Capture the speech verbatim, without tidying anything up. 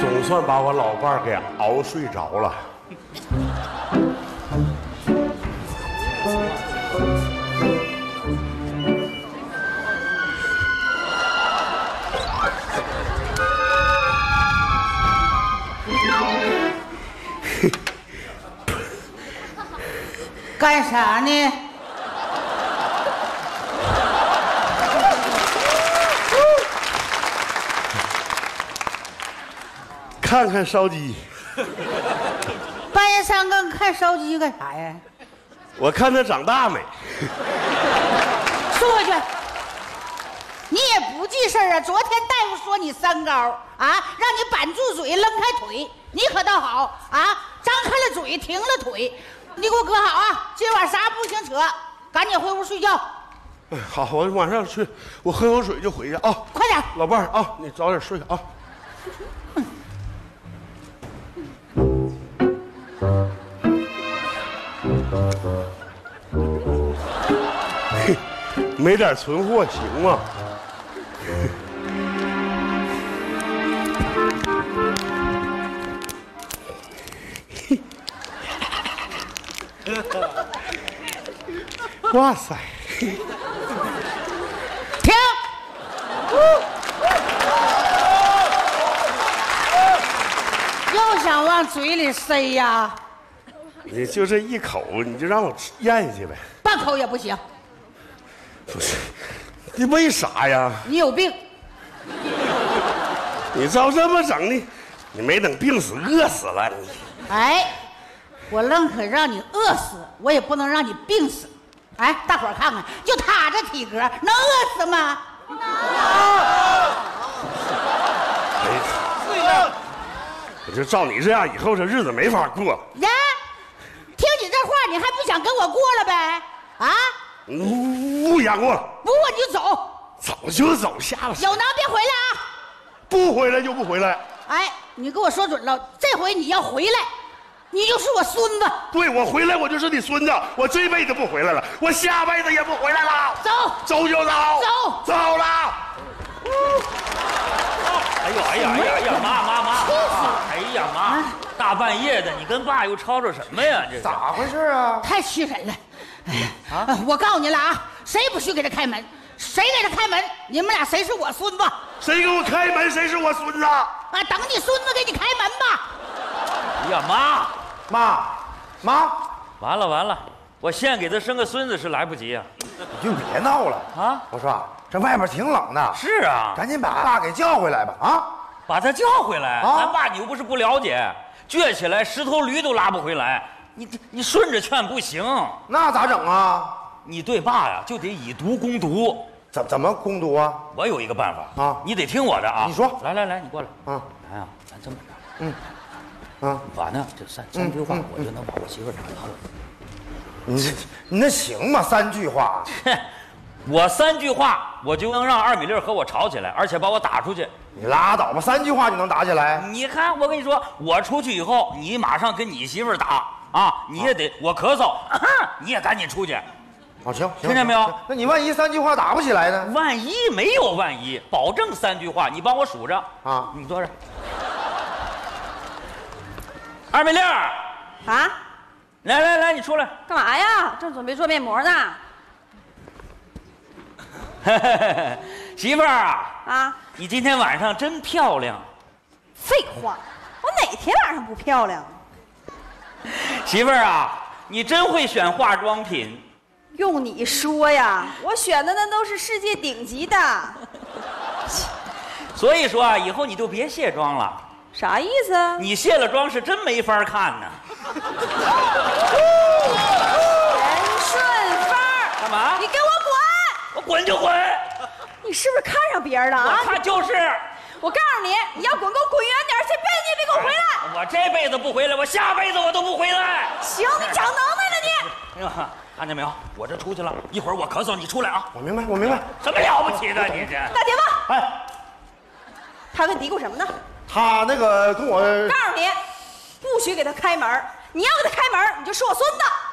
总算把我老伴儿给熬睡着了。 干啥呢？ 看看烧鸡。 半夜三更看烧鸡干啥呀？ 我看它长大没。 送回去。你也不记事儿啊！昨天大夫说你三高啊，让你板住嘴，扔开腿，你可倒好啊，张开了嘴，停了腿。你给我搁好啊！今晚啥不行扯，赶紧回屋睡觉。 哎，好，我晚上去，我喝口水就回去啊。 快点， 老伴儿啊，你早点睡啊。没点存货行吗？哇塞！ 停！又想往嘴里塞呀？ 你就这一口，你就让我吃咽下去呗。 半口也不行。 不是，你为啥呀？ 你有病！ 你照这么整的，你没等病死，饿死了你。 哎，我愣可让你饿死，我也不能让你病死。哎，大伙儿看看，就他这体格，能饿死吗？ 哎，我就照你这样，以后这日子没法过。 呀，听你这话，你还不想跟我过了呗？啊？ 不想过了。 不过你就走。 走就走，下了。 有能别回来啊！ 不回来就不回来。 哎，你给我说准了，这回你要回来，你就是我孙子。 对，我回来我就是你孙子，我这辈子不回来了，我下辈子也不回来了。 走， 走就走， 走， 走了。 哎呦，哎呀，哎呀，哎呀，妈妈妈！哎呀妈！大半夜的，你跟爸又吵吵什么呀？这咋回事啊？ 太气人了！啊！我告诉你了啊，谁不许给他开门，谁给他开门，你们俩谁是我孙子？ 谁给我开门，谁是我孙子。 啊，等你孙子给你开门吧。 哎呀妈！ 妈，妈， 完了完了，我现给他生个孙子是来不及啊！ 你就别闹了啊！ 我说这外边挺冷的， 是啊， 赶紧把爸给叫回来吧！啊， 把他叫回来。 啊咱爸你又不是不了解，倔起来十头驴都拉不回来。你你顺着劝不行， 那咋整啊？ 你对爸呀就得以毒攻毒。 怎怎么攻读啊？ 我有一个办法啊， 你得听我的啊。 你说， 来来来，你过来。 啊， 来啊，咱这么着， 嗯，啊， 把呢这三三句话， 嗯嗯我就能把我媳妇打倒了。 你这你那行吗？三句话， 我三句话我就能让二米粒和我吵起来，而且把我打出去。 你拉倒吧！三句话就能打起来？ 你看，我跟你说，我出去以后，你马上跟你媳妇儿打啊！你也得我咳嗽，啊、你也赶紧出去。 哦，行， 听见没有？ 那你万一三句话打不起来呢？ 万一没有万一，保证三句话，你帮我数着啊！ 你坐着。二米粒儿啊， 来来来，你出来。 干嘛呀？正准备做面膜呢。 媳妇儿啊， 啊， 你今天晚上真漂亮。 废话，我哪天晚上不漂亮？ 媳妇儿啊，你真会选化妆品。 用你说呀，我选的那都是世界顶级的。 所以说啊，以后你就别卸妆了。 啥意思？ 你卸了妆是真没法看呢。 任顺风， 干嘛？ 你给我滚！ 我滚就滚。 你是不是看上别人了啊？ 我看就是。 我告诉你，你要滚，给我滚远点，这辈子你也别给我回来。 我这辈子不回来，我下辈子我都不回来。 行，你长能耐了你。 哎呀，看见没有？我这出去了，一会儿我咳嗽，你出来啊。 我明白，我明白。 什么了不起的你这？ 大姐夫， 哎， 他跟嘀咕什么呢？ 他那个跟我告诉你，不许给他开门。你要给他开门，你就是我孙子。